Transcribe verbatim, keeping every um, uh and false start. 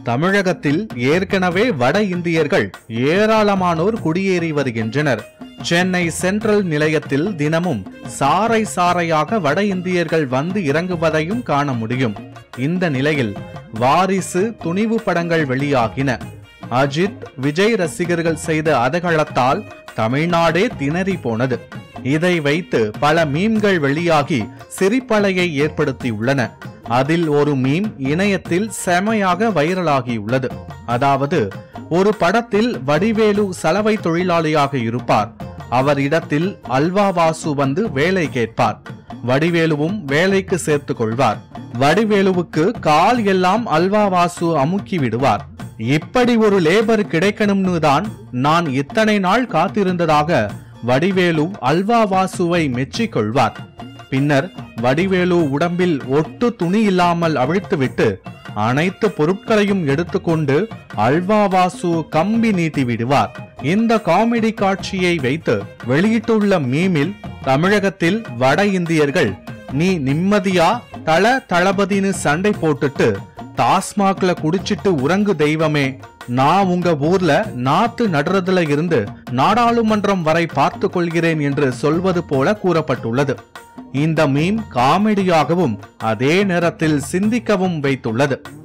தமிழகத்தில் ஏற்கனவே வட இந்தியர்கள் ஏராளமானோர் குடியேறி வருகின்றனர். சென்னை சென்ட்ரல் நிலையத்தில் தினமும் சாறை சாறையாக வட இந்தியர்கள் வந்து இறங்குவதையும் காண முடியும். இந்த நிலையில் வாரிசு துணிவு படங்கள் வெளியாகின. அஜித் விஜய் ரசிகர்கள் செய்த அதகளத்தால் தமிழ்நாடே திணறி போனது. இதை வைத்து பல மீம்கள் வெளியாகி சிரிப்பலையை ஏற்படுத்தியுள்ளன. அதில் ஒரு மீம் இணையத்தில் செமையாக வைரலாகியுள்ளது. அதாவது, ஒரு படத்தில் வடிவேலு சலவை தொழிலாளியாக இருப்பார். அவர் இடத்தில் அல்வா வாசு வந்து வேலை கேட்பார். வடிவேலுவும் வேலைக்கு சேர்த்து கொள்வார். வடிவேலுவுக்கு கால் எல்லாம் அல்வா வாசு அமுக்கி விடுவார். இப்படி ஒரு லேபர் கிடைக்கணும்னு தான் நான் இத்தனை நாள் காத்திருந்ததாக வடிவேலு அல்வா வாசுவை மெச்சிக் கொள்வார். பின்னர் வடிவேலு உடம்பில் ஒட்டு துணி இல்லாமல் அவிழ்த்துவிட்டு அனைத்து பொருட்களையும் எடுத்துக்கொண்டு அல்வா வாசு கம்பி நீட்டி விடுவார். இந்த காமெடி காட்சியை வைத்து வெளியிட்டுள்ள மீமில் தமிழகத்தில் வட இந்தியர்கள் நீ நிம்மதியா தல தளபதினு சண்டை போட்டுட்டு டாஸ்மாக்ல குடிச்சிட்டு உறங்கு தெய்வமே, நான் உங்க ஊர்ல நாத்து நடுறதுல இருந்து நாடாளுமன்றம் வரை பார்த்து கொள்கிறேன் என்று சொல்வது போல கூறப்பட்டுள்ளது. இந்த மீம் காமெடியாகவும் அதே நேரத்தில் சிந்திக்கவும் வைத்துள்ளது.